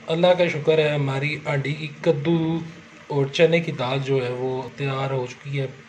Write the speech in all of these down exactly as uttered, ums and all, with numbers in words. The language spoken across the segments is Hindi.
अल्लाह का शुक्र है, हमारी आंटी की कद्दू और चने की दाल जो है वो तैयार हो चुकी है।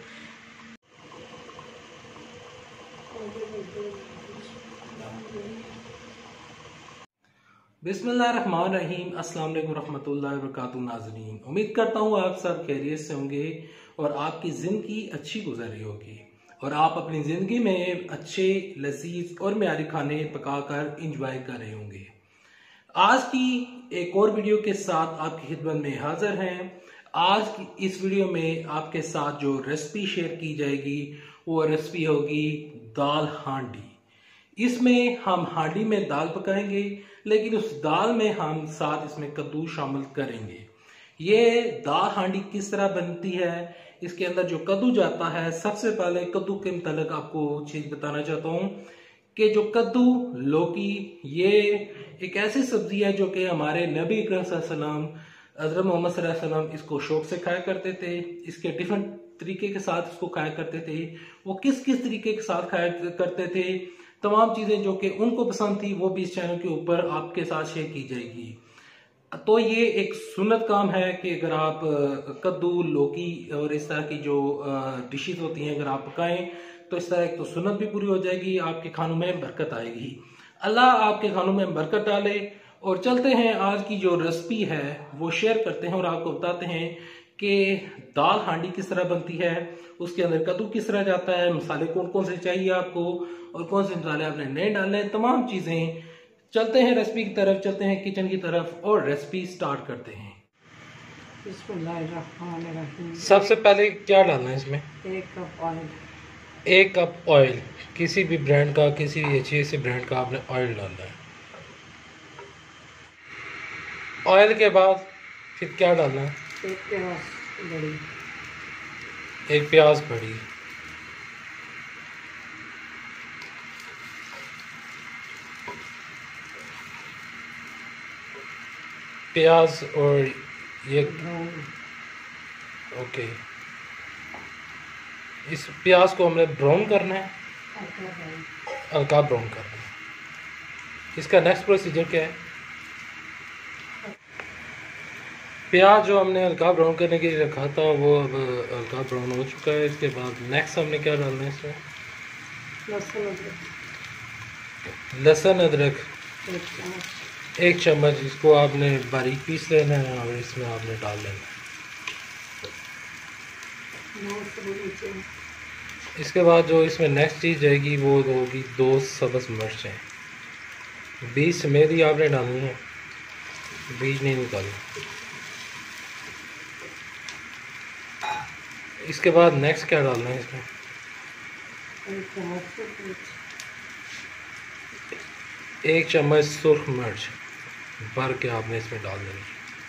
बिस्मिल्लाहिर्रहमानिर्रहीम, अस्सलाम वालेकुम रहमतुल्लाहि व बरकातुहू। नाज़रीन, उम्मीद करता हूँ आप सब खैरियत से होंगे और आपकी ज़िंदगी अच्छी गुजर रही होगी और आप अपनी ज़िंदगी में अच्छे, लजीज और म्यारी खाने पकाकर इंजॉय कर रहे होंगे। आज की एक और वीडियो के साथ आपकी खिदमत में हाजिर हैं। आज की इस वीडियो में आपके साथ जो रेसिपी शेयर की जाएगी वो रेसिपी होगी दाल हांडी। इसमें हम हांडी में दाल पकाएंगे, लेकिन उस दाल में हम साथ इसमें कद्दू शामिल करेंगे। ये दाल हांडी किस तरह बनती है, इसके अंदर जो कद्दू जाता है, सबसे पहले कद्दू के मुतालिक आपको चीज बताना चाहता हूँ कि जो कद्दू, लौकी, ये एक ऐसी सब्जी है जो कि हमारे नबी अकरम सल्लल्लाहु अलैहि वसल्लम, हज़रत मोहम्मद सल्लल्लाहु अलैहि वसल्लम इसको शौक से खाया करते थे। इसके डिफरेंट तरीके के साथ इसको खाया करते थे। वो किस किस तरीके के साथ खाया करते थे, तमाम चीजें जो कि उनको पसंद थी वो भी इस चैनल के ऊपर आपके साथ शेयर की जाएगी। तो ये एक सुन्नत काम है कि अगर आप कद्दू, लौकी और इस तरह की जो डिशेस होती हैं अगर आप पकाएं तो इस तरह एक तो सुन्नत भी पूरी हो जाएगी, आपके खानों में बरकत आएगी। अल्लाह आपके खानों में बरकत डाले। और चलते हैं, आज की जो रेसिपी है वो शेयर करते हैं और आपको बताते हैं कि दाल हांडी किस तरह बनती है, उसके अंदर कद्दू किस तरह जाता है, मसाले कौन कौन से चाहिए आपको और कौन से मसाले आपने नहीं डालने, तमाम चीजें। चलते हैं रेसिपी की तरफ, चलते हैं किचन की तरफ और रेसिपी स्टार्ट करते हैं। बिस्मिल्लाहिर्रहमानिर्रहीम। सबसे पहले क्या डालना है इसमें? एक कप ऑयल। एक कप ऑयल, किसी भी ब्रांड का, किसी भी अच्छे से ब्रांड का आपने ऑयल डालना है। ऑयल के बाद फिर क्या डालना है? एक प्याज बड़ी। एक प्याज बड़ी। प्याज और ये ओके, इस प्याज को हमने ब्राउन करना है, हल्का ब्राउन करना है। इसका नेक्स्ट प्रोसीजर क्या है? प्याज जो हमने हल्का ब्राउन करने के लिए रखा था वो अब हल्का ब्राउन हो चुका है। इसके बाद नेक्स्ट हमने क्या डालना है इसमें? लहसुन अदरक। लहसुन अदरक एक चम्मच। एक चम्मच, इसको आपने बारीक पीस लेना है और इसमें आपने डाल लेना है। इसके बाद जो इसमें नेक्स्ट चीज़ जाएगी वो होगी दो सब्ज़ मिर्चें, बीज समेत ही आपने डालनी है, बीज नहीं निकालना। इसके बाद नेक्स्ट क्या डालना है इसमें? एक चम्मच सुर्ख मिर्च भर के आपने इसमें डाल देनी है।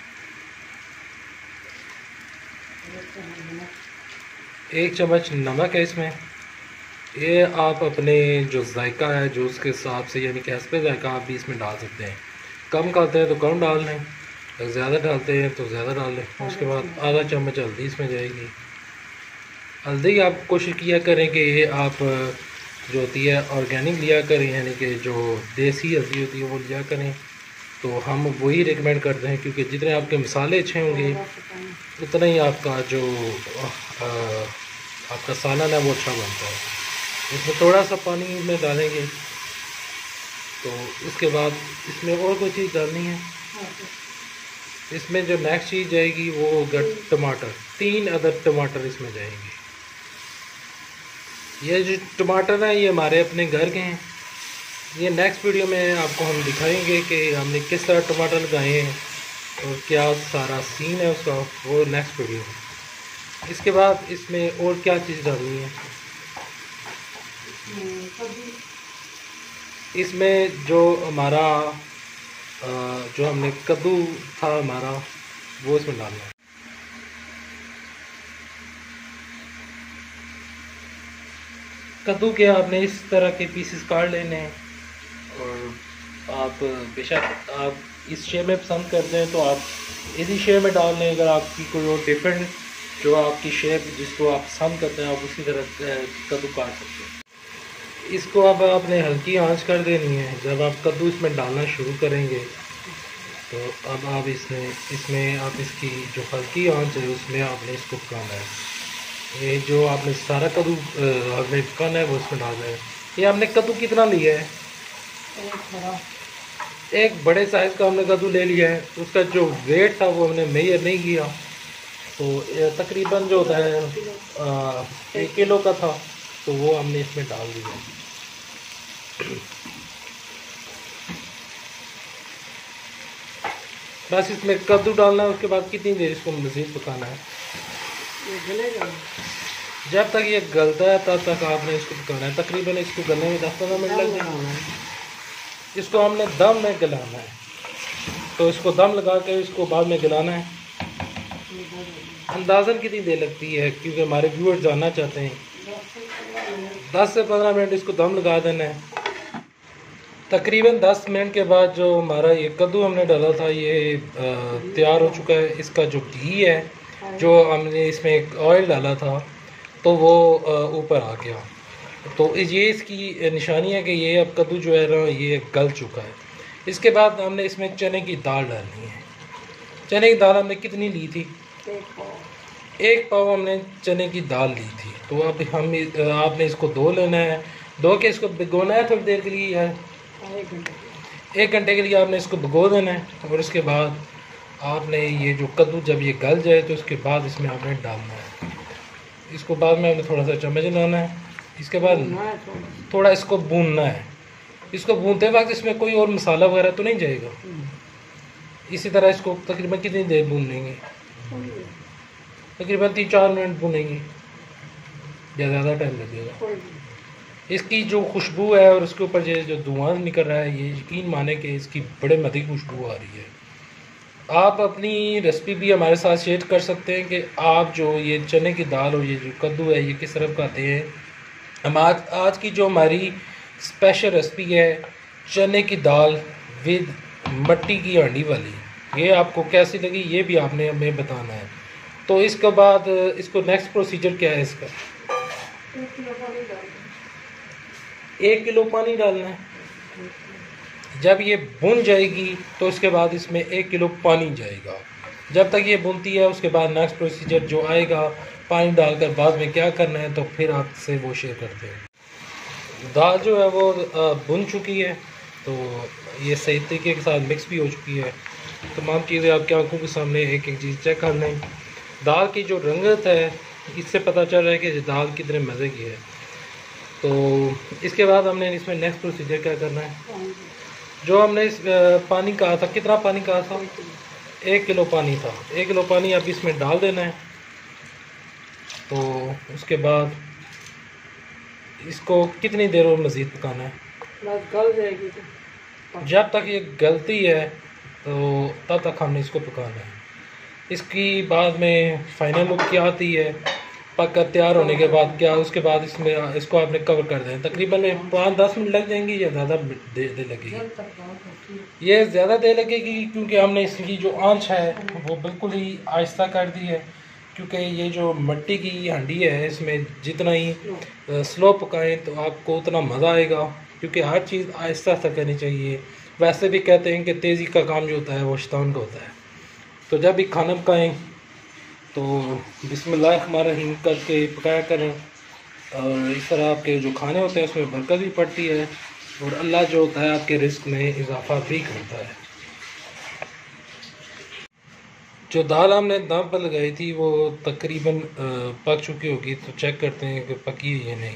एक चम्मच नमक है इसमें। ये आप अपने जो जायका है जो उसके हिसाब से, यानी कि हस्बे जायका आप भी इसमें डाल सकते हैं। कम खाते हैं तो कम डाल लें, अगर ज़्यादा डालते हैं तो ज़्यादा डाल लें। उसके बाद आधा चम्मच हल्दी इसमें जाएगी। हल्दी आप कोशिश किया करें कि ये आप जो होती है ऑर्गेनिक लिया करें, यानी कि जो देसी हल्दी होती है वो लिया करें। तो हम वही रिकमेंड करते हैं, क्योंकि जितने आपके मसाले अच्छे होंगे उतना ही आपका जो आ, आपका सालन है वो अच्छा बनता है। इसमें थोड़ा सा पानी में डालेंगे। तो उसके बाद इसमें और कोई चीज़ डालनी है। इसमें जो नेक्स्ट चीज़ जाएगी वो होगा टमाटर। तीन अदर टमाटर इसमें जाएंगे। ये जो टमाटर हैं ये हमारे अपने घर के हैं। ये नेक्स्ट वीडियो में आपको हम दिखाएंगे कि हमने किस तरह टमाटर लगाए हैं और क्या सारा सीन है उसका, वो नेक्स्ट वीडियो में। इसके बाद इसमें और क्या चीज़ डालनी है? इसमें जो हमारा जो हमने कद्दू था हमारा वो इसमें डालना है। कद्दू के आपने इस तरह के पीसेस काट लेने हैं और आप बेशक आप इस शेप में पसंद करते हैं तो आप इसी शेप में डाल लें। अगर आपकी कोई और डिफरेंट जो आपकी शेप जिसको आप पसंद करते हैं आप उसी तरह कद्दू काट सकते हैं। इसको अब आपने हल्की आंच कर देनी है। जब आप कद्दू इसमें डालना शुरू करेंगे तो अब आप इसमें इसमें आप इसकी जो हल्की आंच है उसमें आपने इसको पकाना है। ये जो आपने सारा कद्दू आपने पकाना है वो इसमें डालना है। ये आपने कद्दू कितना लिया है? एक बड़े साइज़ का हमने कद्दू ले लिया है। उसका जो वेट था वो हमने मेजर नहीं किया, तो तकरीबन जो होता है आ, एक किलो का था, तो वो हमने इसमें डाल दिया। बस इसमें कद्दू डालना है। उसके बाद कितनी देर इसको मज़ीद पकाना है? जब तक ये गलता है तब तक आपने इसको पकाना है। तकरीबन इसको गलने में दस पंद्रह मिनट लग जाना है। इसको हमने दम में गलाना है, तो इसको दम लगा के इसको बाद में गलाना है। अंदाज़न कितनी देर लगती है, क्योंकि हमारे व्यूअर्स जानना चाहते हैं। दस से पंद्रह मिनट इसको दम लगा देना है। तकरीबन दस मिनट के बाद जो हमारा ये कद्दू हमने डाला था ये तैयार हो चुका है। इसका जो घी है, जो हमने इसमें ऑयल डाला था, तो वो ऊपर आ गया। तो ये इसकी निशानी है कि ये अब कद्दू जो है ना ये गल चुका है। इसके बाद हमने इसमें चने की दाल डालनी है। चने की दाल हमने कितनी ली थी? एक पाव हमने चने की दाल ली थी। तो अब हम आपने इसको धो लेना है। धो के इसको भिगोना है थोड़ी देर के लिए है, एक घंटे के लिए आपने इसको भिगो देना है। और उसके बाद आपने ये जो कद्दू जब ये गल जाए तो उसके बाद इसमें आपने डालना है। इसको बाद में आपने थोड़ा सा चम्मच लाना है। इसके बाद थोड़ा इसको भूनना है। इसको भूनते वक्त इसमें कोई और मसाला वगैरह तो नहीं जाएगा। इसी तरह इसको तकरीबन कितनी देर भूनेंगे? तकरीबन तीन चार मिनट भूनेंगे या ज़्यादा टाइम लगेगा। इसकी जो खुशबू है और उसके ऊपर ये जो धुआं निकल रहा है, ये यकीन माने कि इसकी बड़े मज़े की खुशबू आ रही है। आप अपनी रेसिपी भी हमारे साथ शेयर कर सकते हैं कि आप जो ये चने की दाल और ये जो कद्दू है ये किस तरह खाते हैं। हम आज आज की जो हमारी स्पेशल रेसिपी है चने की दाल विद मट्टी की हांडी वाली, ये आपको कैसी लगी ये भी आपने हमें बताना है। तो इसके बाद इसको नेक्स्ट प्रोसीजर क्या है इसका? एक किलो पानी डालना है। जब ये भुन जाएगी तो उसके बाद इसमें एक किलो पानी जाएगा। जब तक ये भुनती है उसके बाद नेक्स्ट प्रोसीजर जो आएगा पानी डालकर बाद में क्या करना है, तो फिर आपसे वो शेयर करते हैं। दाल जो है वो भुन चुकी है, तो ये सही तरीके के साथ मिक्स भी हो चुकी है। तमाम चीज़ें आपकी आंखों के सामने एक एक चीज़ चेक कर लें। दाल की जो रंगत है इससे पता चल रहा है कि दाल कितने मज़े की है। तो इसके बाद हमने इसमें नेक्स्ट प्रोसीजर क्या करना है? जो हमने इस पानी कहा था, कितना पानी कहा था? एक किलो पानी था। एक किलो पानी अब इसमें डाल देना है। तो उसके बाद इसको कितनी देर और मज़ीद पकाना है? बस गल जाएगी। जब तक ये गलती है तो तब तक हमने इसको पकाना है। इसकी बाद में फाइनल लुक क्या आती है, पककर तैयार होने के बाद क्या, उसके बाद इसमें इसको आपने कवर कर दें। तकरीबन पाँच दस मिनट लग जाएंगे या ज़्यादा देर दे लगेगी? ये ज़्यादा देर लगेगी क्योंकि हमने इसकी जो आंच है वो बिल्कुल ही आहिस्ता कर दी है। क्योंकि ये जो मिट्टी की हांडी है इसमें जितना ही स्लो पकाएं तो आपको उतना मज़ा आएगा, क्योंकि हर चीज़ आहिस्ता आहिस्ता करनी चाहिए। वैसे भी कहते हैं कि तेज़ी का काम जो होता है वो शैतान का होता है। तो जब भी खाना पकाएं तो बिस्मिल्लाहिर्रहमानिर्रहीम करके पकाया करें, और इस तरह आपके जो खाने होते हैं उसमें बरकत भी पड़ती है और अल्लाह जो होता है आपके रिस्क में इजाफा भी करता है। जो दाल हमने दम पर लगाई थी वो तकरीबन पक चुकी होगी, तो चेक करते हैं कि पकी है या नहीं।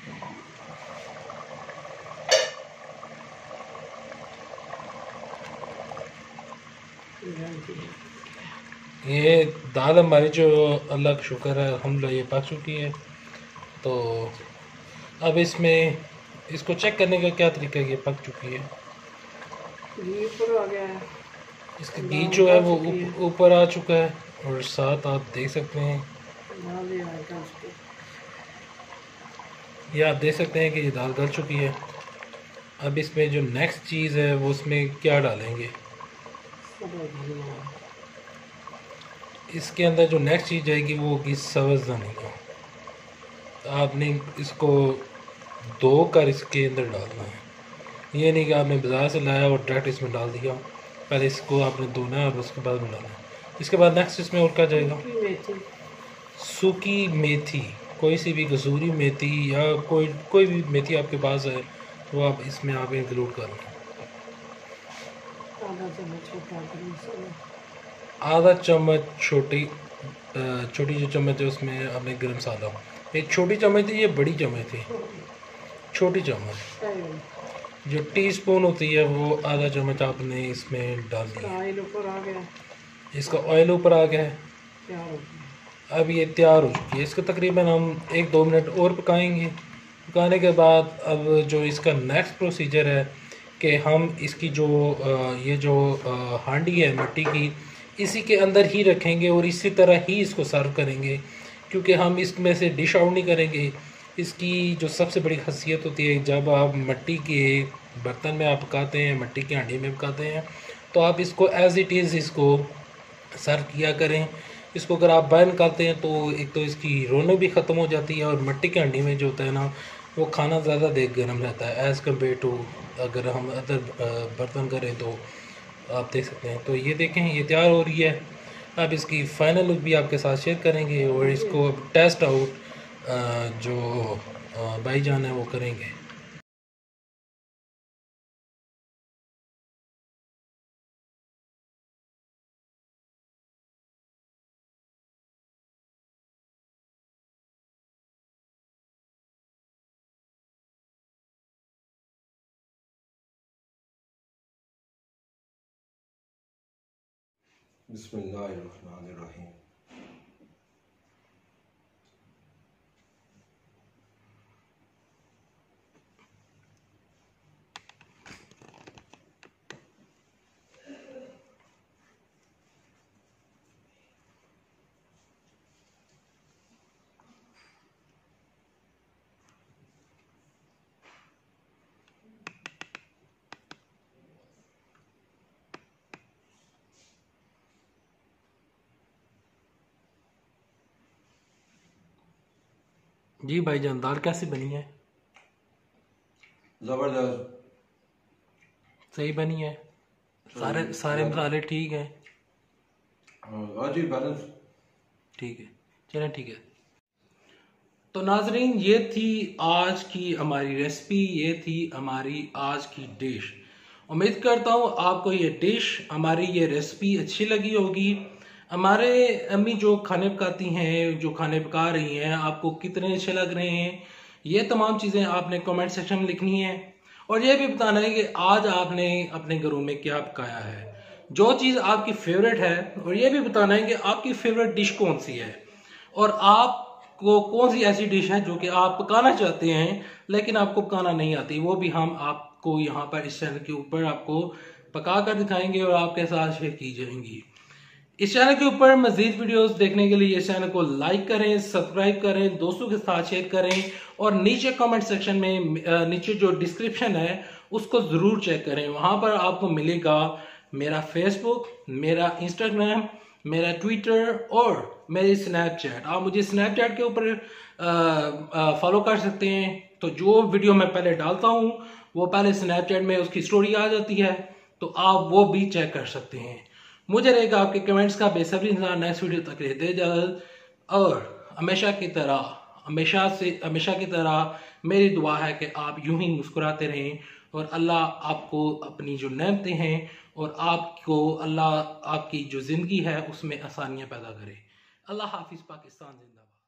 ये दाल हमारी जो अल्लाह का शुक्र है अल्हम्दुलिल्लाह ये पक चुकी है। तो अब इसमें इसको चेक करने का क्या तरीका है? ये पक चुकी है, घी ऊपर आ गया है। इसका घी जो है वो ऊपर आ चुका है और साथ आप देख सकते हैं, ये आप देख सकते हैं कि ये दाल गल चुकी है। अब इसमें जो नेक्स्ट चीज़ है वो उसमें क्या डालेंगे? इसके अंदर जो नेक्स्ट चीज़ जाएगी वो होगी सब्ज़ धनिया। आपने इसको धो कर इसके अंदर डालना है। ये नहीं कि आपने बाज़ार से लाया और डायरेक्ट इसमें डाल दिया। पहले इसको आपने धोना है और उसके बाद मिलाना है। इसके बाद नेक्स्ट इसमें और क्या जाएगा? सूखी मेथी। सूखी मेथी, कोई सी भी कसूरी मेथी या कोई कोई भी मेथी आपके पास है तो आप इसमें आप इंक्लूड कर लें। आधा चम्मच छोटा गरम मसाला। आधा चम्मच छोटी छोटी जो चम्मच है उसमें आपने गरम मसाला, एक छोटी चम्मच थी, ये बड़ी चम्मच थी, छोटी चम्मच। जो टीस्पून होती है वो आधा चम्मच आपने इसमें डाल दिया। ऑयल ऊपर आ गया, इसका ऑयल ऊपर आ गया है, तैयार हो गया। अब ये तैयार हो चुकी है। इसको तकरीबन हम एक दो मिनट और पकाएंगे। पकाने के बाद अब जो इसका नेक्स्ट प्रोसीजर है कि हम इसकी जो ये जो हांडी है मिट्टी की, इसी के अंदर ही रखेंगे और इसी तरह ही इसको सर्व करेंगे, क्योंकि हम इसमें से डिश आउट नहीं करेंगे। इसकी जो सबसे बड़ी खासियत होती है, जब आप मिट्टी के बर्तन में आप पकाते हैं, मिट्टी की हांडी में पकाते हैं, तो आप इसको एज़ इट इज़ इसको सर्व किया करें। इसको अगर आप बर्न करते हैं तो एक तो इसकी रौनक भी ख़त्म हो जाती है, और मिट्टी की हांडी में जो होता है ना, वो खाना ज़्यादा देर गर्म रहता है एज़ कम्पेयर टू अगर हम अदर बर्तन करें। तो आप देख सकते हैं, तो ये देखें ये तैयार हो रही है। अब इसकी फ़ाइनल लुक भी आपके साथ शेयर करेंगे और इसको अब टेस्ट आउट जो भाईजान है वो करेंगे। बिस्मिल्लाहिर्रहमानिर्रहीम। जी भाईजान, दाल कैसी बनी है? ज़बरदस्त, सही बनी है? सारे सारे मसाले ठीक हैं? आज ही बैलेंस ठीक है, चलें ठीक है। तो नाजरीन, ये थी आज की हमारी रेसिपी, ये थी हमारी आज की डिश। उम्मीद करता हूँ आपको ये डिश, हमारी ये रेसिपी अच्छी लगी होगी। हमारे अम्मी जो खाने पकाती हैं, जो खाने पका रही हैं, आपको कितने अच्छे लग रहे हैं, ये तमाम चीज़ें आपने कमेंट सेक्शन में लिखनी है। और ये भी बताना है कि आज आपने अपने घरों में क्या पकाया है, जो चीज़ आपकी फेवरेट है। और ये भी बताना है कि आपकी फेवरेट डिश कौन सी है, और आपको कौन सी ऐसी डिश है जो कि आप पकाना चाहते हैं लेकिन आपको पकाना नहीं आती। वो भी हम आपको यहाँ पर इस चैनल के ऊपर आपको पका कर दिखाएंगे और आपके साथ शेयर की जाएंगी। इस चैनल के ऊपर मजीद वीडियोस देखने के लिए इस चैनल को लाइक करें, सब्सक्राइब करें, दोस्तों के साथ शेयर करें, और नीचे कमेंट सेक्शन में नीचे जो डिस्क्रिप्शन है उसको ज़रूर चेक करें। वहाँ पर आपको मिलेगा मेरा फेसबुक, मेरा इंस्टाग्राम, मेरा ट्विटर और मेरी स्नैपचैट। आप मुझे स्नैपचैट के ऊपर फॉलो कर सकते हैं। तो जो वीडियो मैं पहले डालता हूँ वो पहले स्नैपचैट में उसकी स्टोरी आ जाती है, तो आप वो भी चेक कर सकते हैं। मुझे रहेगा आपके कमेंट्स का बेसब्री इंतजार। नेक्स्ट वीडियो तक रहते इजाज़त, और हमेशा की तरह हमेशा से हमेशा की तरह मेरी दुआ है कि आप यूं ही मुस्कुराते रहें, और अल्लाह आपको अपनी जो नेमतें हैं और आपको अल्लाह आपकी जो ज़िंदगी है उसमें आसानियाँ पैदा करे। अल्लाह हाफिज़। पाकिस्तान जिंदाबाद।